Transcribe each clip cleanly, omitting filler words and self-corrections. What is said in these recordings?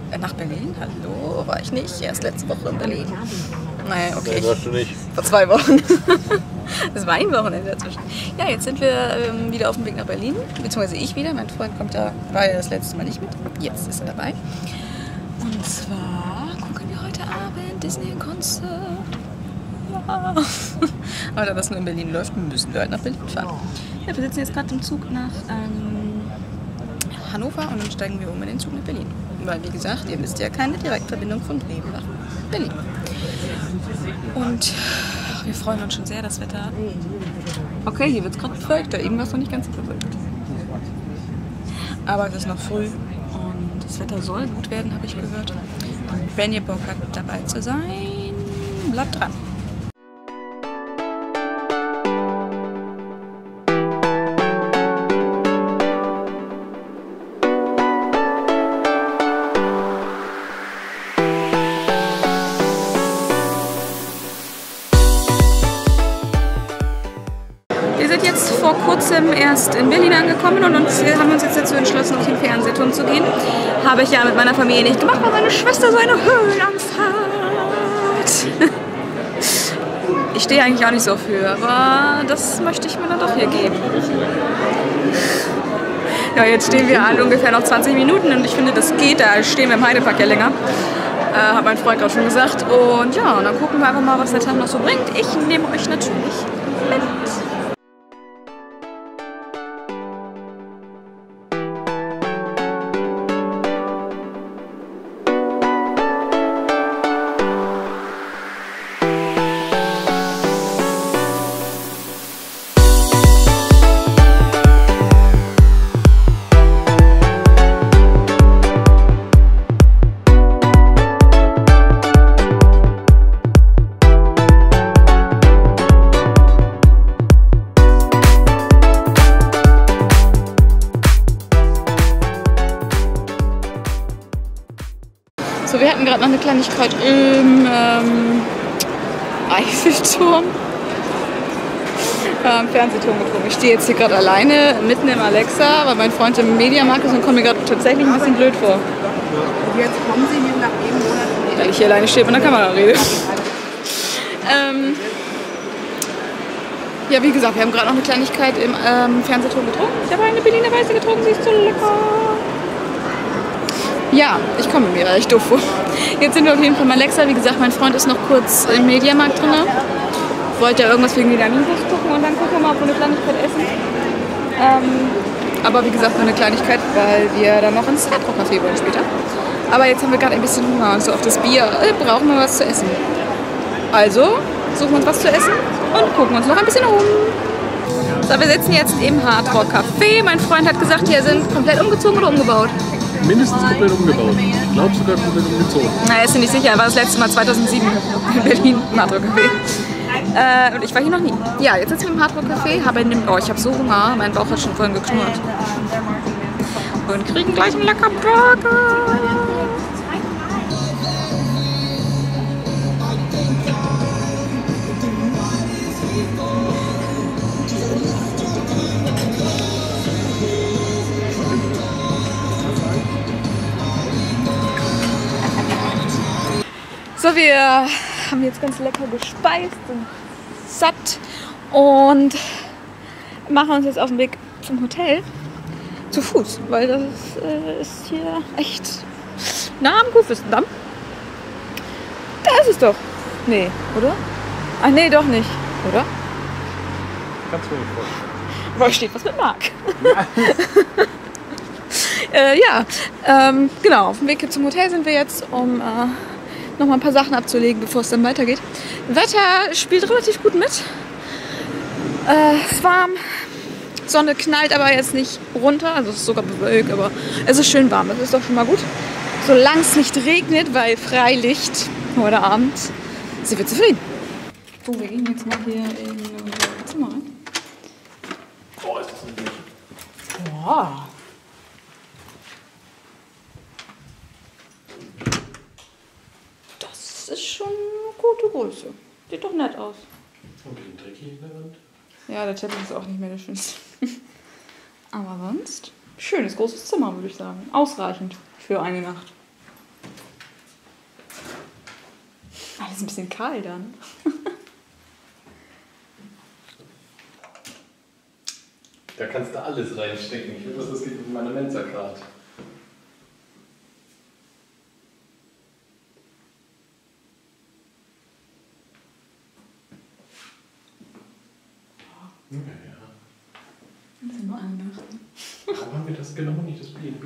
Nach Berlin? Hallo, war ich nicht. Erst letzte Woche in Berlin. Naja, okay. Nein, warst du nicht. Vor 2 Wochen. Das war ein Wochenende dazwischen. Ja, jetzt sind wir wieder auf dem Weg nach Berlin. Beziehungsweise ich wieder. Mein Freund kommt da, war ja das letzte Mal nicht mit. Jetzt ist er dabei. Und zwar gucken wir heute Abend Disney-Konzert. Ja. Aber da das nur in Berlin läuft, müssen wir halt nach Berlin fahren. Ja, wir sitzen jetzt gerade im Zug nach Hannover und dann steigen wir um in den Zug nach Berlin. Weil, wie gesagt, ihr wisst ja, keine Direktverbindung von Bremen nach Berlin. Und wir freuen uns schon sehr, das Wetter. Okay, hier wird es gerade bewölkt, da eben war es noch nicht ganz so bewölkt. Aber es ist noch früh und das Wetter soll gut werden, habe ich gehört. Und wenn ihr Bock habt, dabei zu sein, bleibt dran. Wir sind jetzt vor kurzem erst in Berlin angekommen und haben uns jetzt dazu entschlossen, auf den Fernsehturm zu gehen. Habe ich ja mit meiner Familie nicht gemacht, weil meine Schwester so eine Höhenangst hat. Ich stehe eigentlich auch nicht so für, aber das möchte ich mir dann doch hier geben. Ja, jetzt stehen wir an ungefähr noch 20 Minuten und ich finde, das geht, da stehen wir im Heidepark ja länger. Hat mein Freund gerade schon gesagt. Und ja, und dann gucken wir einfach mal, was der Tag noch so bringt. Ich nehme euch natürlich mit. So, wir hatten gerade noch eine Kleinigkeit im Eiffelturm, Fernsehturm getrunken. Ich stehe jetzt hier gerade alleine mitten im Alexa, weil mein Freund im Mediamarkt ist und komme mir gerade tatsächlich ein bisschen blöd vor. Und jetzt kommen Sie mir nach eben Monat. Weil ich hier alleine stehe und mit der Kamera rede. Ja, wie gesagt, wir haben gerade noch eine Kleinigkeit im Fernsehturm getrunken. Ich habe eine Berliner Weiße getrunken, sie ist so lecker. Ja, ich komme mir echt doof vor. Jetzt sind wir auf jeden Fall mal Alexa. Wie gesagt, mein Freund ist noch kurz im Mediamarkt drin. Wollte ja irgendwas wegen den Animus gucken und dann gucken wir mal, ob wir eine Kleinigkeit essen. Aber wie gesagt, nur eine Kleinigkeit, weil wir dann noch ins Hard Rock Café wollen später. Aber jetzt haben wir gerade ein bisschen Hunger und so auf das Bier brauchen wir was zu essen. Also suchen wir uns was zu essen und gucken uns noch ein bisschen um. So, wir sitzen jetzt im Hard Rock Café. Mein Freund hat gesagt, hier sind komplett umgezogen oder umgebaut. Mindestens komplett umgebaut. Ich glaube sogar komplett umgezogen. Na, ist nicht sicher. Er war das letzte Mal 2007 in Berlin im Hard Rock Café. Und ich war hier noch nie. Ja, jetzt sitzen wir im Hard Rock Café. Ich habe so Hunger. Mein Bauch hat schon vorhin geknurrt. Und kriegen gleich einen leckeren Burger. So, wir haben jetzt ganz lecker gespeist und satt und machen uns jetzt auf den Weg zum Hotel zu Fuß, weil das ist hier echt nah am Kurfürstendamm. Da ist es doch. Nee, oder? Ach nee, doch nicht, oder? Kannst du mir nicht vorstellen. Wo steht was mit Marc? Genau, auf dem Weg zum Hotel sind wir jetzt, um noch mal ein paar Sachen abzulegen, bevor es dann weitergeht. Wetter spielt relativ gut mit. Es ist warm, Sonne knallt aber jetzt nicht runter, also es ist sogar bewölkt, aber es ist schön warm, das ist doch schon mal gut. Solange es nicht regnet, weil Freilicht heute Abend, sind wir zufrieden. So, wir gehen jetzt mal hier in das Zimmer rein. Oh, ist das nicht. Wow. Das ist schon eine gute Größe. Sieht doch nett aus. Ein bisschen dreckig in der Wand. Ja, der Teppich ist auch nicht mehr der schönste. Aber sonst, schönes, großes Zimmer, würde ich sagen. Ausreichend für eine Nacht. ist ein bisschen kahl dann. Da kannst du alles reinstecken. Ich will, was das geht mit meiner Mensa gerade. Ja. Das ist nur anmachen. Warum haben wir das genau nicht, das B&B?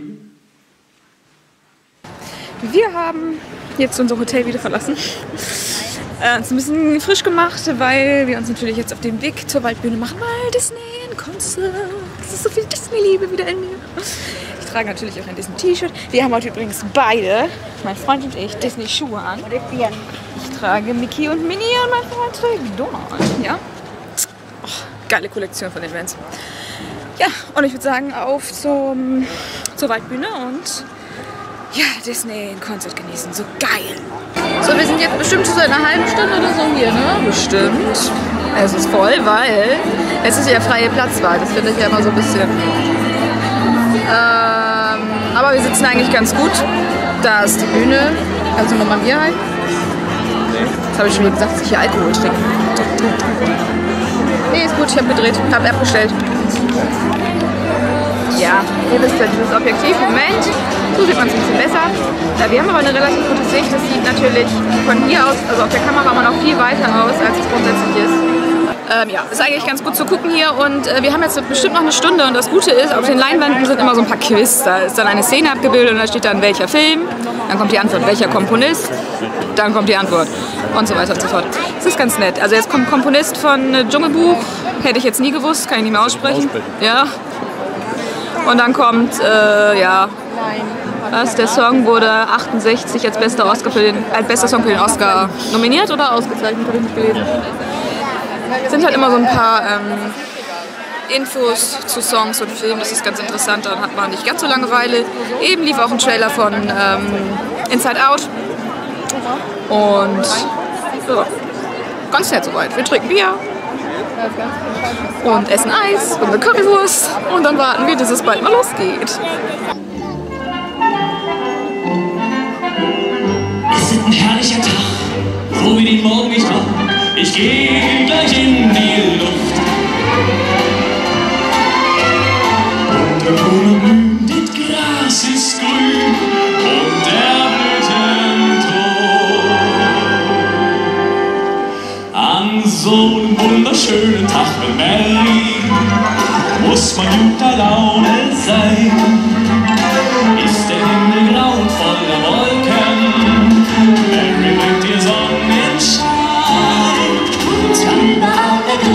Wir haben jetzt unser Hotel wieder verlassen. Uns ein bisschen frisch gemacht, weil wir uns natürlich jetzt auf den Weg zur Waldbühne machen, weil Disney in Konzert. Es ist so viel Disney-Liebe wieder in mir. Ich trage natürlich auch ein Disney-T-Shirt. Wir haben heute übrigens beide, mein Freund und ich, Disney-Schuhe an. Ich trage Mickey und Minnie und mein Freund trägt Donald. Ja? Oh, geile Kollektion von den Vans. Ja, und ich würde sagen, auf zur Waldbühne und ja, Disney in Konzert genießen. So geil. So, wir sind jetzt bestimmt so in einer halben Stunde oder so hier, ne? Bestimmt. Es ist voll, weil es ist ja freie Platzwahl. Das finde ich ja immer so ein bisschen. Aber wir sitzen eigentlich ganz gut. Da ist die Bühne. Also nochmal Bier halt. Das habe ich schon mal gesagt, dass ich hier Alkohol trinke. Nee, ist gut, ich habe gedreht. Habe abgestellt. Ja, ihr wisst ja, dieses Objektiv, Moment, so sieht man es ein bisschen besser. Wir haben aber eine relativ gute Sicht, das sieht natürlich von hier aus, also auf der Kamera immer noch viel weiter aus, als es grundsätzlich ist. Ja, ist eigentlich ganz gut zu gucken hier und wir haben jetzt bestimmt noch eine Stunde und das Gute ist, auf den Leinwänden sind immer so ein paar Quiz, da ist dann eine Szene abgebildet und da steht dann welcher Film, dann kommt die Antwort, welcher Komponist, dann kommt die Antwort und so weiter und so fort. Das ist ganz nett, also jetzt kommt Komponist von Dschungelbuch, hätte ich jetzt nie gewusst, kann ich nicht mehr aussprechen. Ja. Und dann kommt, ja, was, der Song wurde 68 als bester Song für den Oscar nominiert oder ausgezeichnet, habe ich nicht gelesen. Sind halt immer so ein paar Infos zu Songs und Filmen, das ist ganz interessant, dann hat man nicht ganz so Langeweile. Eben lief auch ein Trailer von Inside Out und ja, ganz nett soweit. Wir trinken Bier. Und essen Eis und eine Currywurst und dann warten wir, dass es bald mal losgeht. Es ist ein herrlicher Tag, so wie den Morgen nicht war. Ich gehe gleich in die Luft. Bunte Blumen blühen, das Gras ist grün und der Blüten tot. An so einem wunderschönen Tag mit Mary muss man guter Laune sein. Ist der Himmel grau und voller Wolken, Mary bringt dir Sonnenschein. Und überall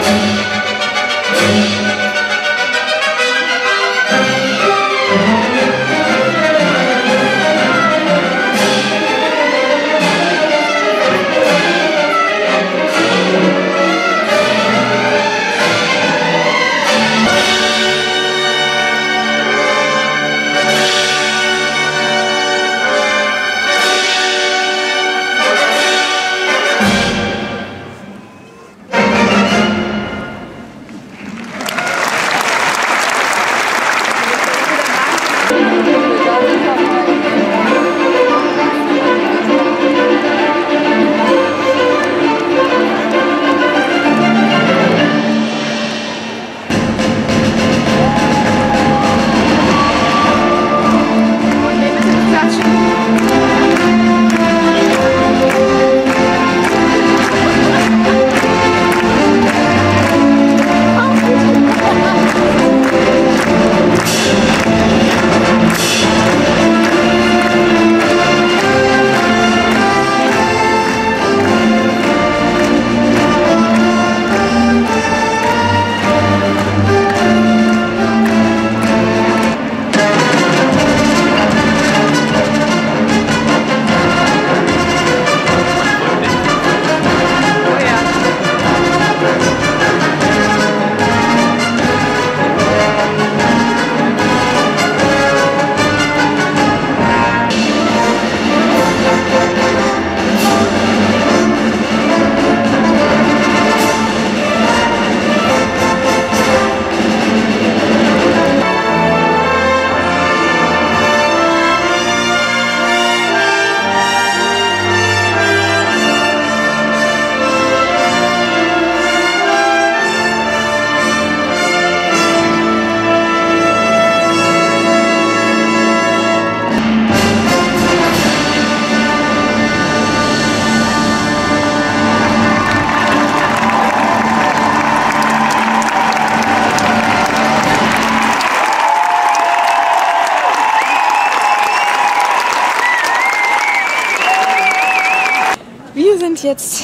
Jetzt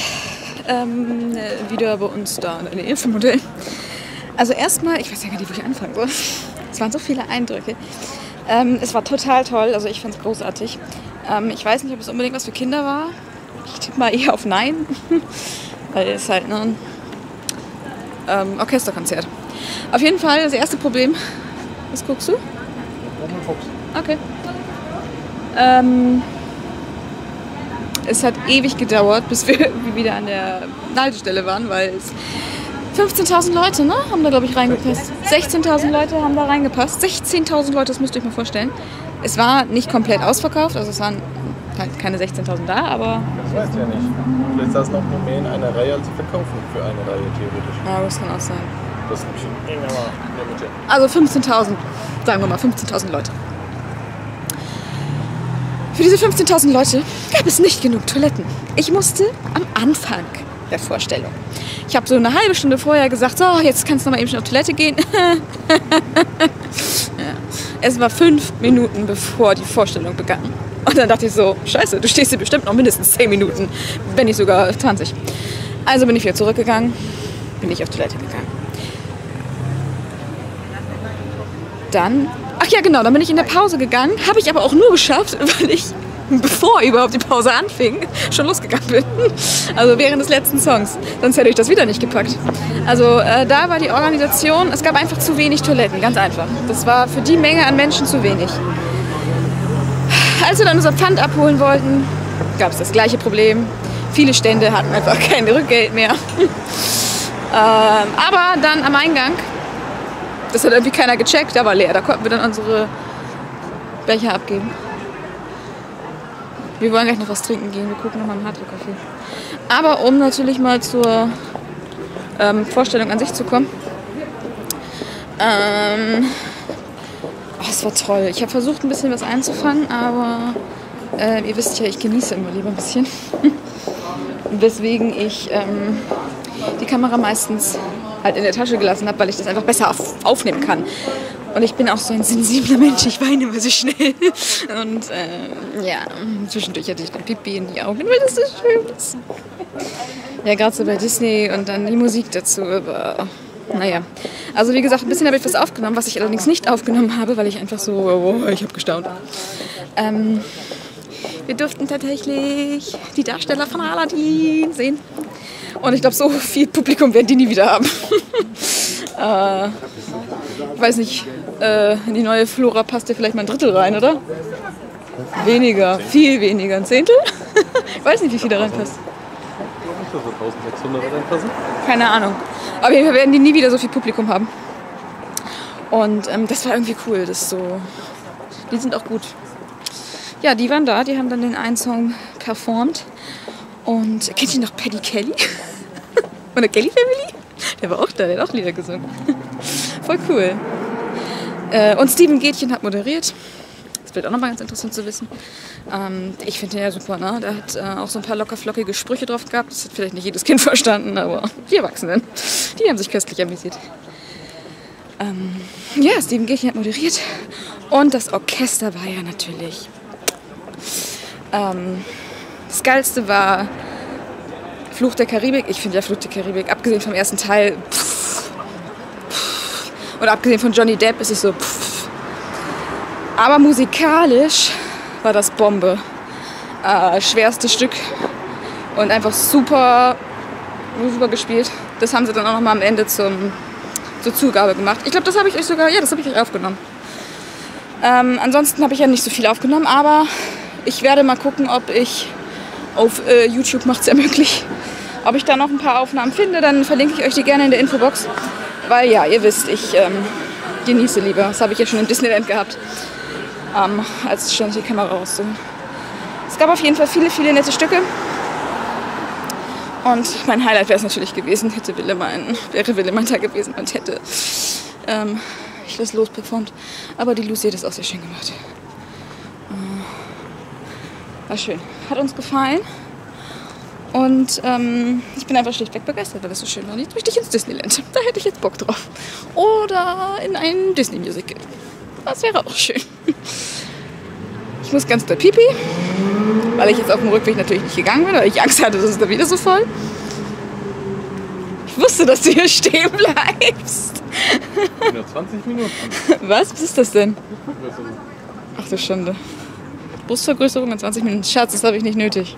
wieder bei uns da in der Nähe vom Hotel. Also erstmal, ich weiß ja gar nicht, wo ich anfangen soll. Es waren so viele Eindrücke. Es war total toll, also ich fand es großartig. Ich weiß nicht, ob es unbedingt was für Kinder war. Ich tippe mal eher auf Nein. Weil es halt ein Orchesterkonzert. Auf jeden Fall das erste Problem. Was guckst du? Okay. Es hat ewig gedauert, bis wir wieder an der Haltestelle waren, weil es 15.000 Leute, ne, haben da, glaube ich, reingepasst. 16.000 Leute haben da reingepasst. 16.000 Leute, das müsst ihr euch mal vorstellen. Es war nicht komplett ausverkauft, also es waren halt keine 16.000 da, aber... Das weißt du ja nicht. Vielleicht saßen auch nur mehr in einer Reihe, als sie verkaufen für eine Reihe, theoretisch. Ja, das kann auch sein. Das ist ein bisschen enger in der Mitte. Also 15.000, sagen wir mal 15.000 Leute. Für diese 15.000 Leute gab es nicht genug Toiletten. Ich musste am Anfang der Vorstellung. Ich habe so eine halbe Stunde vorher gesagt, so, jetzt kannst du noch mal eben schnell auf Toilette gehen. Ja. Es war 5 Minuten bevor die Vorstellung begann. Und dann dachte ich so, scheiße, du stehst hier bestimmt noch mindestens 10 Minuten, wenn nicht sogar 20. Also bin ich wieder zurückgegangen, bin ich auf Toilette gegangen. Dann, ach ja genau, dann bin ich in der Pause gegangen, habe ich aber auch nur geschafft, weil ich, bevor überhaupt die Pause anfing, schon losgegangen bin. Also während des letzten Songs, sonst hätte ich das wieder nicht gepackt. Also da war die Organisation, es gab einfach zu wenig Toiletten, ganz einfach. Das war für die Menge an Menschen zu wenig. Als wir dann unser Pfand abholen wollten, gab es das gleiche Problem. Viele Stände hatten einfach kein Rückgeld mehr. Aber dann am Eingang, das hat irgendwie keiner gecheckt, da war leer. Da konnten wir dann unsere Becher abgeben. Wir wollen gleich noch was trinken gehen. Wir gucken noch mal im Hardrock-Café. Aber um natürlich mal zur Vorstellung an sich zu kommen. Es war toll. Ich habe versucht, ein bisschen was einzufangen, aber ihr wisst ja, ich genieße immer lieber ein bisschen. Weswegen ich die Kamera meistens halt in der Tasche gelassen habe, weil ich das einfach besser aufnehmen kann. Und ich bin auch so ein sensibler Mensch, ich weine immer so schnell. Und ja, zwischendurch hatte ich dann Pipi in die Augen, weil das so schön ist. Ja, gerade so bei Disney und dann die Musik dazu, aber naja. Also wie gesagt, ein bisschen habe ich was aufgenommen, was ich allerdings nicht aufgenommen habe, weil ich einfach so, oh, ich habe gestaunt. Wir durften tatsächlich die Darsteller von Aladdin sehen. Und ich glaube, so viel Publikum werden die nie wieder haben. Ich weiß nicht, in die neue Flora passt ja vielleicht mal ein Drittel rein, oder? Weniger, viel weniger. Ein Zehntel? Ich weiß nicht, wie viel da reinpasst. 1600 reinpassen? Keine Ahnung. Aber wir werden die nie wieder so viel Publikum haben. Und das war irgendwie cool. Das so. Die sind auch gut. Ja, die waren da. Die haben dann den einen Song performt. Und kennt ihr noch Paddy Kelly? Von der Kelly Family? Der war auch da. Der hat auch Lieder gesungen. Voll cool. Und Steven Gätchen hat moderiert. Das wird auch nochmal ganz interessant zu wissen. Ich finde den ja super, ne? Der hat auch so ein paar lockerflockige Sprüche drauf gehabt. Das hat vielleicht nicht jedes Kind verstanden, aber die Erwachsenen, die haben sich köstlich amüsiert. Ja, Steven Gätchen hat moderiert. Und das Orchester war ja natürlich... das Geilste war Fluch der Karibik. Ich finde ja Fluch der Karibik, abgesehen vom ersten Teil... Und abgesehen von Johnny Depp ist es so... Aber musikalisch war das Bombe. Schwerstes Stück und einfach super gespielt. Das haben sie dann auch noch mal am Ende zur Zugabe gemacht. Ich glaube, das habe ich euch sogar, ja, das habe ich euch aufgenommen. Ansonsten habe ich ja nicht so viel aufgenommen, aber ich werde mal gucken, ob ich auf YouTube, macht es ja möglich, ob ich da noch ein paar Aufnahmen finde. Dann verlinke ich euch die gerne in der Infobox. Weil ja, ihr wisst, ich genieße lieber. Das habe ich ja schon im Disneyland gehabt. Als schon die Kamera raus. Es gab auf jeden Fall viele, viele nette Stücke. Und mein Highlight wäre es natürlich gewesen, wäre Wille da gewesen und hätte ich das Los performt. Aber die Lucy hat es auch sehr schön gemacht. War schön. Hat uns gefallen. Und ich bin einfach schlichtweg begeistert, weil das so schön war. Jetzt möchte ich ins Disneyland. Da hätte ich jetzt Bock drauf. Oder in ein Disney-Musical. Das wäre auch schön. Ich muss ganz doll pipi, weil ich jetzt auf dem Rückweg natürlich nicht gegangen bin, weil ich Angst hatte, dass es da wieder so voll. Ich wusste, dass du hier stehen bleibst. Nur 20 Minuten. Was? Was ist das denn? Ach du Schande. Brustvergrößerung in 20 Minuten. Schatz, das habe ich nicht nötig.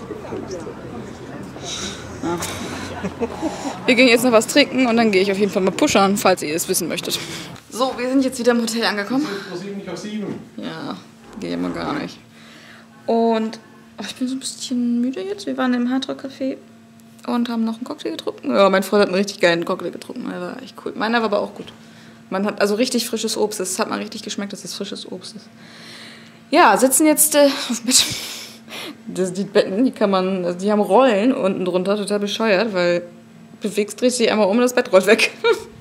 Ja. Wir gehen jetzt noch was trinken und dann gehe ich auf jeden Fall mal pushern, falls ihr es wissen möchtet. So, wir sind jetzt wieder im Hotel angekommen. Nicht auf 7. Ja, geht immer gar nicht. Und ich bin so ein bisschen müde jetzt. Wir waren im Hard Rock Café und haben noch einen Cocktail getrunken. Ja, mein Freund hat einen richtig geilen Cocktail getrunken. Der war echt cool. Meiner war aber auch gut. Man hat also richtig frisches Obst. Das hat man richtig geschmeckt, dass es frisches Obst ist. Ja, sitzen jetzt auf dem Bett. Die Betten, die kann man, also die haben Rollen unten drunter, total bescheuert, weil bewegst, drehst dich einmal um und das Bett rollt weg.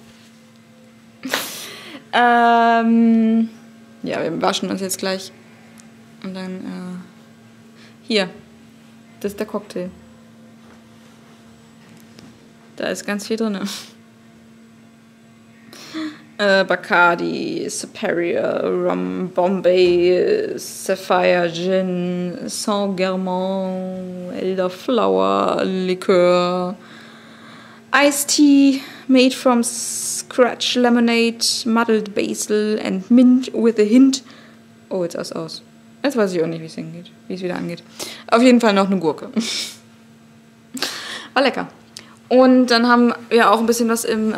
Ja, wir waschen uns jetzt gleich. Und dann, hier, das ist der Cocktail. Da ist ganz viel drin. Bacardi, Superior, Rum, Bombay, Sapphire Gin, Saint-Germain, Elderflower, Likör, Iced Tea made from scratch lemonade, muddled basil and mint with a hint. Oh, jetzt ist aus. Jetzt weiß ich auch nicht, wie es wieder angeht. Auf jeden Fall noch eine Gurke. War lecker. Und dann haben wir auch ein bisschen was im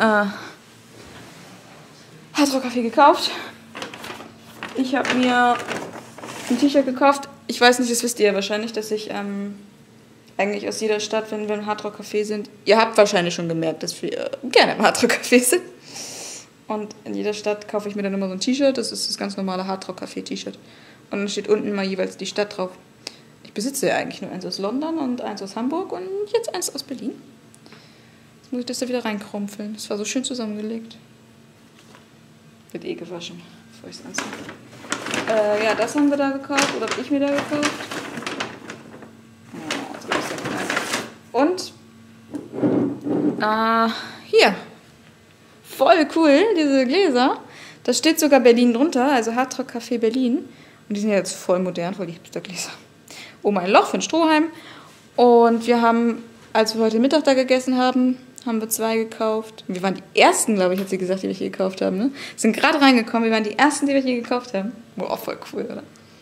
Hard Rock Café gekauft. Ich habe mir ein T-Shirt gekauft. Ich weiß nicht, das wisst ihr ja wahrscheinlich, dass ich eigentlich aus jeder Stadt, wenn wir im Hard Rock Café sind, ihr habt wahrscheinlich schon gemerkt, dass wir gerne im Hard Rock Café sind. Und in jeder Stadt kaufe ich mir dann immer so ein T-Shirt. Das ist das ganz normale Hard Rock Café T-Shirt. Und dann steht unten mal jeweils die Stadt drauf. Ich besitze ja eigentlich nur eins aus London und eins aus Hamburg und jetzt eins aus Berlin. Jetzt muss ich das da wieder reinkrumpfeln. Das war so schön zusammengelegt. Wird eh gewaschen, bevor ich es anziehe. Ja, das haben wir da gekauft. Oder habe ich mir da gekauft. Und hier. Voll cool, diese Gläser. Da steht sogar Berlin drunter, also Hardrock Café Berlin. Und die sind ja jetzt voll modern, voll die Hipstergläser. Oben ein Loch für ein Strohhalm. Und wir haben, als wir heute Mittag da gegessen haben, haben wir 2 gekauft. Wir waren die Ersten, glaube ich, hat sie gesagt, die wir hier gekauft haben. Ne? Sind gerade reingekommen, wir waren die Ersten, die wir hier gekauft haben. Boah, voll cool, oder?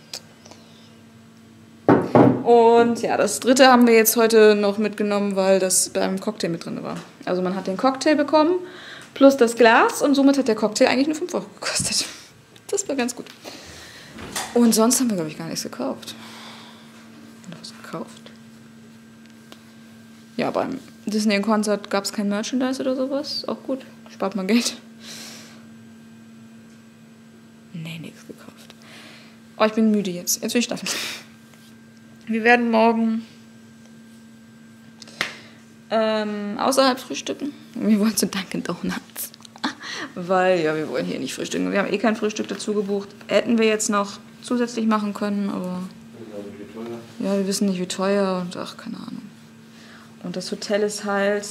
Und ja, das 3. haben wir jetzt heute noch mitgenommen, weil das beim Cocktail mit drin war. Also man hat den Cocktail bekommen, plus das Glas und somit hat der Cocktail eigentlich nur 5 Euro gekostet. Das war ganz gut. Und sonst haben wir, glaube ich, gar nichts gekauft. Oder was gekauft? Ja, beim Disney-Konzert gab es kein Merchandise oder sowas. Auch gut, spart man Geld. Nee, nichts gekauft. Oh, ich bin müde jetzt. Jetzt will ich schlafen. Wir werden morgen außerhalb frühstücken. Wir wollen zu Dunkin' Donuts. Weil, ja, wir wollen hier nicht frühstücken. Wir haben eh kein Frühstück dazu gebucht. Hätten wir jetzt noch zusätzlich machen können, aber ja, wir wissen nicht, wie teuer und ach, keine Ahnung. Und das Hotel ist halt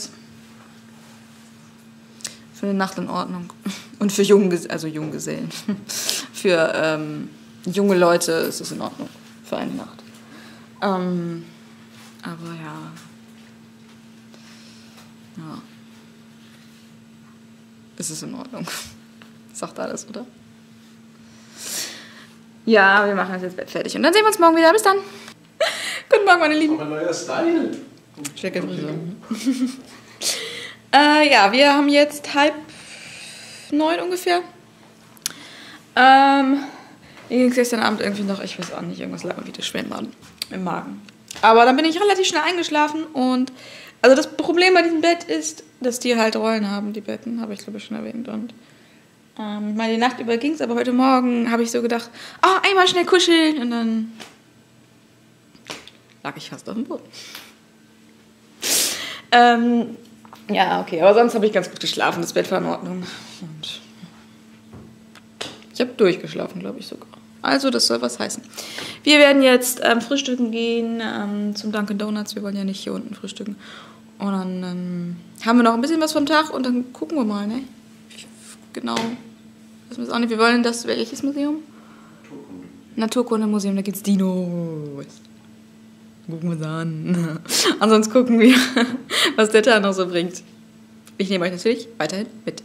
für eine Nacht in Ordnung. Und für Junggesellen. Für junge Leute ist es in Ordnung. Für eine Nacht. Aber ja. Ja. Es ist in Ordnung. Sagt alles, oder? Ja, wir machen jetzt das Bett fertig. Und dann sehen wir uns morgen wieder. Bis dann. Guten Morgen, meine Lieben. Ein neuer Style. Check ja, wir haben jetzt 8:30 ungefähr. Mir ging es gestern Abend irgendwie noch, ich weiß auch nicht, irgendwas lag mir wieder schwer im Magen. Aber dann bin ich relativ schnell eingeschlafen und also das Problem bei diesem Bett ist, dass die halt Rollen haben, die Betten, habe ich glaube ich schon erwähnt. Und meine die Nacht über ging es, aber heute Morgen habe ich so gedacht, einmal schnell kuscheln und dann lag ich fast auf dem Boden. Ja, okay, aber sonst habe ich ganz gut geschlafen, das Bett war in Ordnung. Und ich habe durchgeschlafen, glaube ich sogar. Also, das soll was heißen. Wir werden jetzt frühstücken gehen zum Dunkin' Donuts. Wir wollen ja nicht hier unten frühstücken. Und dann haben wir noch ein bisschen was vom Tag und dann gucken wir mal, ne? Genau. Das ist auch nicht. Wir wollen das, welches Museum? Naturkundemuseum, da gibt's Dinos. Gucken wir uns an. Ansonsten gucken wir, was der Tag noch so bringt. Ich nehme euch natürlich weiterhin mit.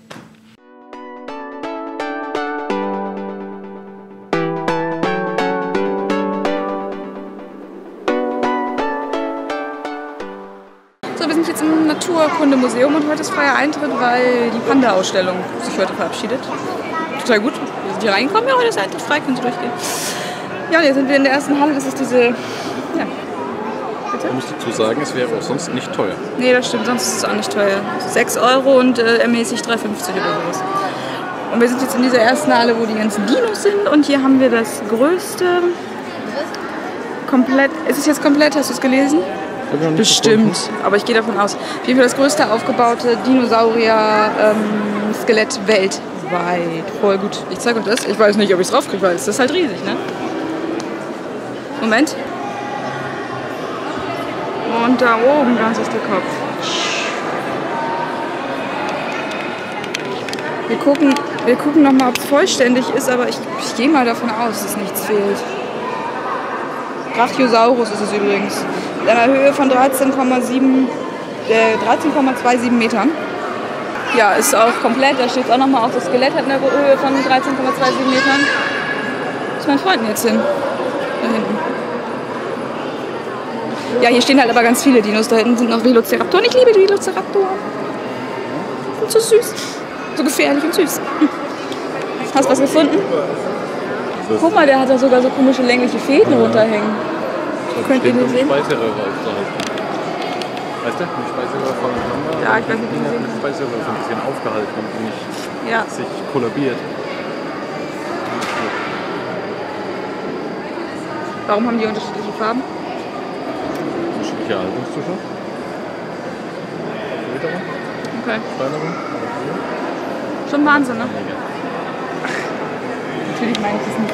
So, wir sind jetzt im Naturkundemuseum und heute ist freier Eintritt, weil die Panda-Ausstellung sich heute verabschiedet. Total gut. Wir sind hier reingekommen, ja, heute ist Eintritt frei, können Sie durchgehen. Ja, und jetzt sind wir in der ersten Halle, das ist diese, ja. Ich muss dazu sagen, es wäre auch sonst nicht teuer. Nee, das stimmt, sonst ist es auch nicht teuer. 6 Euro und ermäßig 3,50 oder sowas. Und wir sind jetzt in dieser ersten Halle, wo die ganzen Dinos sind. Und hier haben wir das größte, komplett, ist es jetzt komplett, hast du es gelesen? Bestimmt, aber ich gehe davon aus. Auf jeden Fall das größte aufgebaute Dinosaurier-Skelett weltweit. Voll gut. Ich zeige euch das. Ich weiß nicht, ob ich es draufkriege, weil es ist halt riesig, ne? Moment. Und da oben ganz ist der Kopf. Wir gucken nochmal, ob es vollständig ist, aber ich gehe mal davon aus, dass nichts fehlt. Brachiosaurus ist es übrigens. Mit einer Höhe von 13,27 Metern. Ja, ist auch komplett. Da steht auch nochmal auf, das Skelett hat eine Höhe von 13,27 Metern. Wo ist mein Freund jetzt hin? Da hinten. Ja, hier stehen halt aber ganz viele Dinos. Da hinten sind noch Velociraptoren. Ich liebe die Velociraptoren. Sind so süß. So gefährlich und süß. Hast du was gefunden? Guck mal, der hat da sogar so komische längliche Fäden runterhängen. Könnt ihr den sehen? Speiseröhre aufgehalten. Weißt du? Die Speiseröhre von Hammer. Ja, ich weiß nicht, wie die sehen. Die Speiseröhre so ein bisschen aufgehalten und nicht sich kollabiert. Warum haben die unterschiedliche Farben? Unterschiedliche Haltungszustand. Okay. Kleinere. Schon Wahnsinn, ne? Natürlich meine ich das nicht.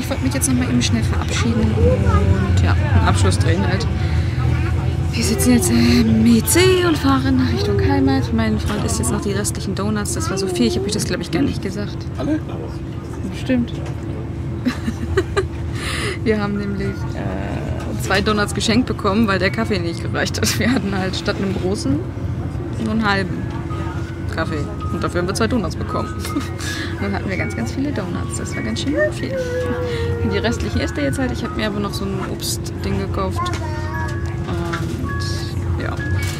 ich wollte mich jetzt noch mal eben schnell verabschieden und ja, einen Abschluss drehen halt. Wir sitzen jetzt im EC und fahren Richtung Heimat. Mein Freund isst jetzt noch die restlichen Donuts. Das war so viel. Ich habe euch das, glaube ich, gar nicht gesagt. Alle? Bestimmt. Wir haben nämlich 2 Donuts geschenkt bekommen, weil der Kaffee nicht gereicht hat. Wir hatten halt statt einem großen nur einen halben Kaffee. Und dafür haben wir 2 Donuts bekommen. Und dann hatten wir ganz, ganz viele Donuts. Das war ganz schön viel. Und die restlichen isst er jetzt halt. Ich habe mir aber noch so ein Obstding gekauft. Ja.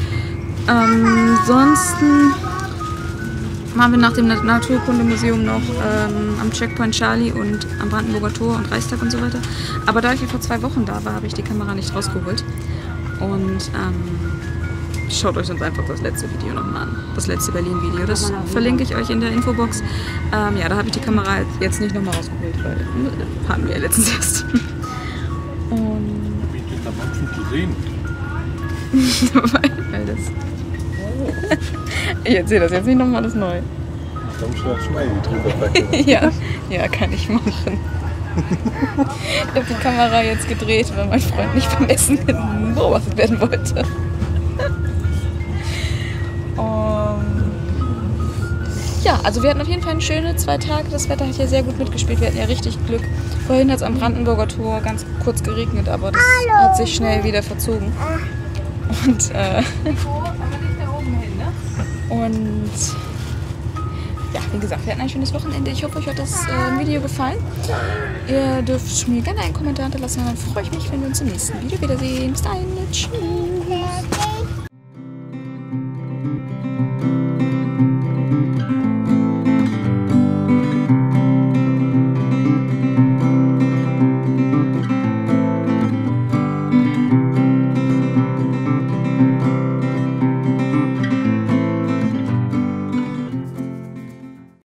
Ansonsten waren wir nach dem Naturkundemuseum noch am Checkpoint Charlie und am Brandenburger Tor und Reichstag und so weiter. Aber da ich vor 2 Wochen da war, habe ich die Kamera nicht rausgeholt. Und schaut euch sonst einfach das letzte Video nochmal an. Das letzte Berlin-Video. Das verlinke ich euch in der Infobox. Ja, da habe ich die Kamera jetzt nicht nochmal rausgeholt, weil haben wir ja letztens erst. Und Wie ich den am Anfang gesehen? weil das... Ich erzähle das jetzt nicht nochmal, das ist neu. Da muss schon ein Smiley drüber packen. Ja, kann ich machen. Ich habe die Kamera jetzt gedreht, weil mein Freund nicht beim Essen beobachtet werden wollte. Ja, also wir hatten auf jeden Fall schöne 2 Tage. Das Wetter hat hier sehr gut mitgespielt. Wir hatten ja richtig Glück. Vorhin hat es am Brandenburger Tor ganz kurz geregnet, aber das hat sich schnell wieder verzogen. Und ja, wie gesagt, wir hatten ein schönes Wochenende. Ich hoffe, euch hat das Video gefallen. Ihr dürft mir gerne einen Kommentar hinterlassen. Dann freue ich mich, wenn wir uns im nächsten Video wiedersehen. Bis dahin. Tschüss.